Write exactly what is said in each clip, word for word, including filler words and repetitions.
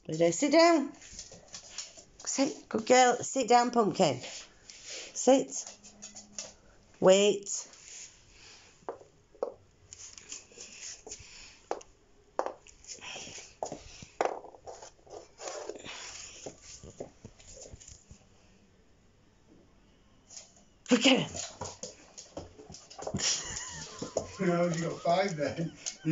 Ready? Sit down. Sit. Good girl. Sit down, Pumpkin. Sit. Wait. Good girl. No, you got five then.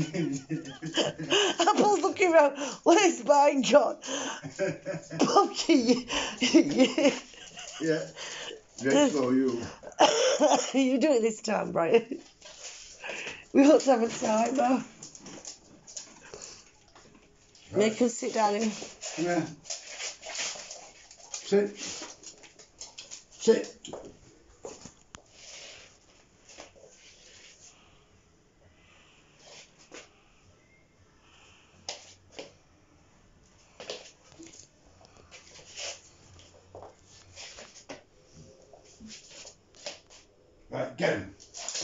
Apple's looking around. Where's mine gone? Pumpkin. Yeah. Next for you. You do it this time, Brian. We ought to have a timer. Right. Make us sit down. Come here. Sit. Sit. Right, get him.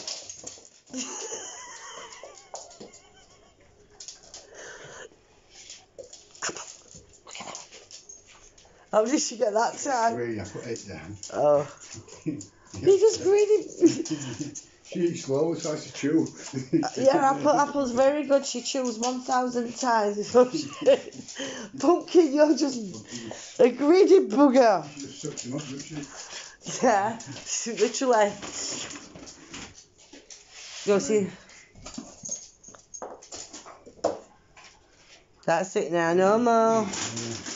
How did she get that time? Three, I put eight down. Oh. You just greedy. She eats slow, so I to chew. Yeah, Apple, Apple's very good. She chews one thousand times before she Pumpkin, you're just a greedy bugger. She just sucks him up, doesn't she? Yeah, she literally. Go see. That's it now, no more.